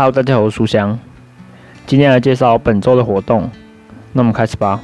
Hello， 大家好，我是书香，今天来介绍本周的活动。那我们开始吧。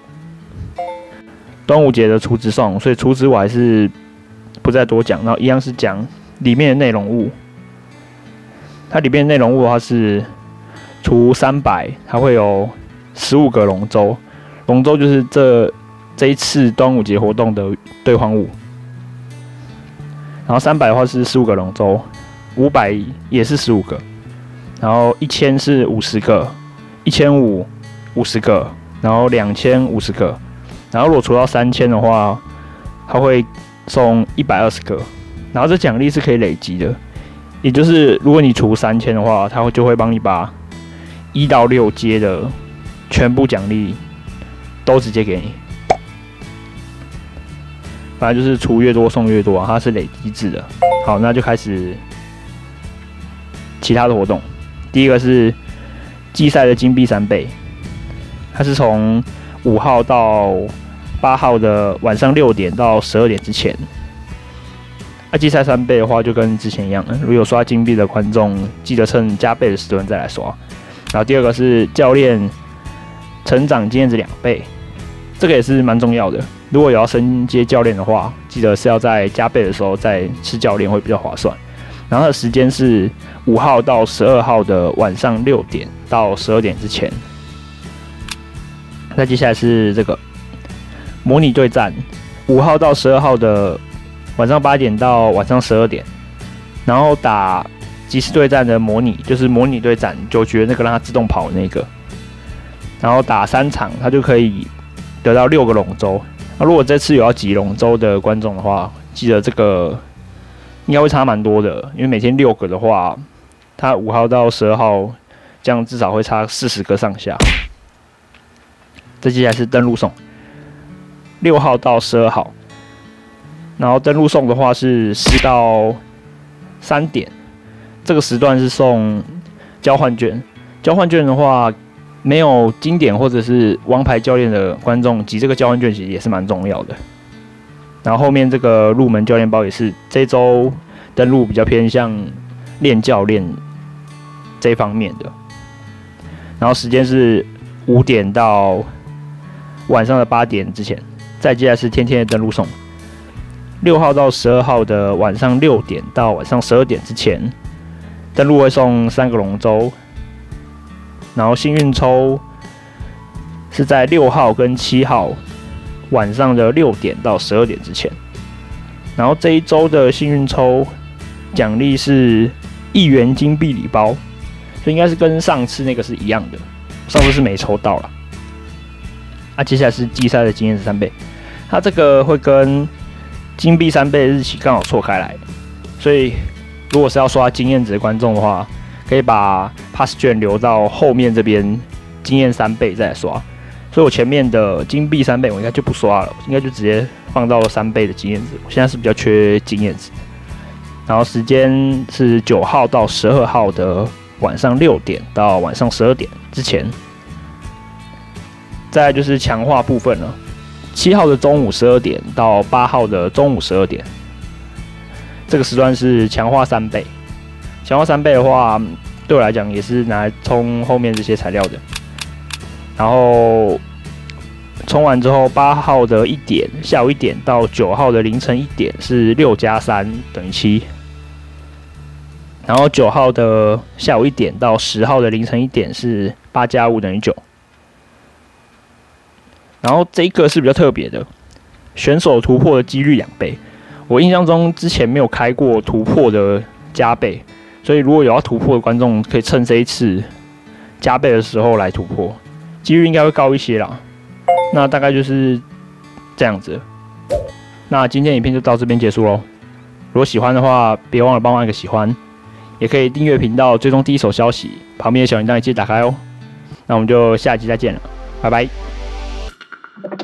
端午节的储值送，所以储值我还是不再多讲，然后一样是讲里面的内容物。它里面的内容物的话是除300，它会有15个龙舟，龙舟就是这一次端午节活动的兑换物。然后300的话是15个龙舟，500也是15个，然后1000是50个，1500 50个，然后2000 50个，然后如果除到3000的话，它会送120个，然后这奖励是可以累积的，也就是如果你除3000的话，它就会帮你把1到6阶的全部奖励都直接给你。反正就是除越多送越多啊，它是累积制的。好，那就开始其他的活动。第一个是季赛的金币3倍，它是从5号到8号的晚上6点到12点之前。季赛3倍的话，就跟之前一样，如果有刷金币的观众，记得趁加倍的时段再来刷。然后第二个是教练成长经验值2倍，这个也是蛮重要的。如果有要升阶教练的话，记得是要在加倍的时候再吃教练会比较划算。然后它的时间是5号到12号的晚上6点到12点之前。那接下来是这个模拟对战，5号到12号的晚上8点到晚上12点，然后打即时对战的模拟，就是模拟对战9局那个让它自动跑的那个，然后打3场，它就可以得到6个龙舟。那如果这次有要集龙舟的观众的话，记得这个应该会差蛮多的，因为每天6个的话，它5号到12号这样至少会差40个上下。这接下来是登录送，6号到12号，然后登录送的话是4到3点，这个时段是送交换券。交换券的话，没有经典或者是王牌教练的观众集这个交换券其实也是蛮重要的。然后后面这个入门教练包也是这周登录比较偏向练教练这一方面的。然后时间是5点到晚上的8点之前。再接下来是天天的登录送，6号到12号的晚上6点到晚上12点之前，登录会送3个龙舟。然后幸运抽是在6号跟7号晚上的6点到12点之前。然后这一周的幸运抽奖励是1元金币礼包，所以应该是跟上次那个是一样的。上次是没抽到啦。接下来是季赛的经验值3倍，它这个会跟金币3倍的日期刚好错开来，所以如果是要刷经验值的观众的话，可以把 pass 券留到后面这边经验3倍再来刷，所以我前面的金币3倍我应该就不刷了，应该就直接放到了3倍的经验值。我现在是比较缺经验值。然后时间是9号到12号的晚上6点到晚上12点之前。再来就是强化部分了，7号的中午12点到8号的中午12点，这个时段是强化3倍。强化3倍的话，对我来讲也是拿来冲后面这些材料的。然后冲完之后，8号的1点，下午1点到9号的凌晨1点是6加3等于7。然后9号的下午1点到10号的凌晨1点是8加5等于9。然后这一个是比较特别的，选手突破的几率2倍。我印象中之前没有开过突破的加倍。所以如果有要突破的观众，可以趁这一次加倍的时候来突破，几率应该会高一些啦。那大概就是这样子。那今天影片就到这边结束咯。如果喜欢的话，别忘了帮我按个喜欢，也可以订阅频道，追踪第一手消息，旁边的小铃铛也记得打开哦。那我们就下期再见了，拜拜。